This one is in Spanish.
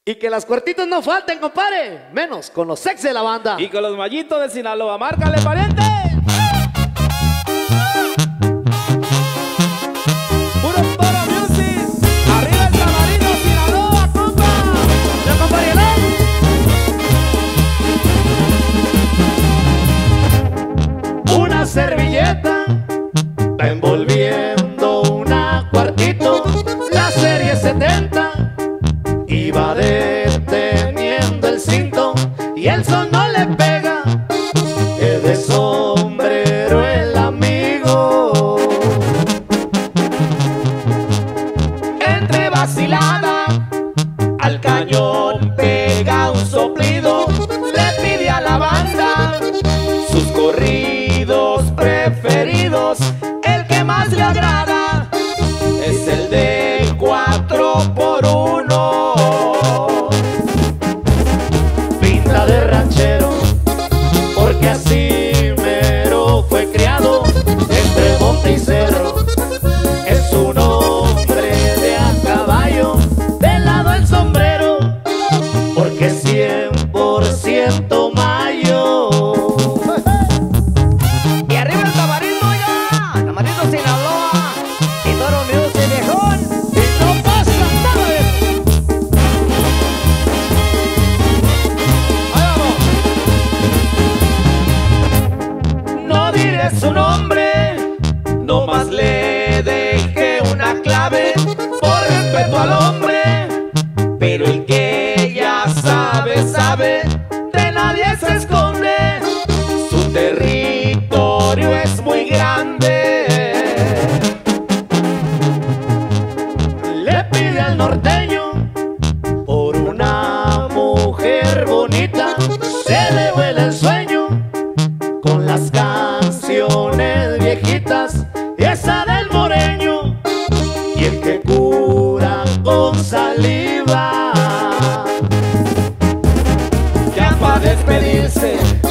Y que las cuartitas no falten, compadre. Menos con los ex de la banda. Y con los mallitos de Sinaloa. ¡Márcale, pariente! ¡Puro Toro Music! ¡Arriba el Tamarino, Sinaloa, compa! ¡Ya, compadre! Una servilleta va envolviendo una cuartito. La serie 70 iba deteniendo el cinto y el sol no le pega. Es de sombrero el amigo. Entre vacilada al cañón pega un soplido. Le pide a la banda sus corridos preferidos. El que más le agrada es el de 4x1. Pinta de ranchero porque así mero fue criado entre monte y cerro. Es un hombre de a caballo, de lado el sombrero porque es 100% mayo. Y arriba el Tamarino ya, Tamarino Sinaloa y Toro Music, viejón. Y no pasa nada. No diré su nombre, nomás le dejé una clave por respeto al hombre. Pero el que ya sabe, sabe, de nadie se esconde. Su territorio es muy grande. Le pide al norteño por una mujer bonita. Se le vuela el sueño con las canciones viejitas y esa del moreño y el que cura con saliva. Ya para despedirse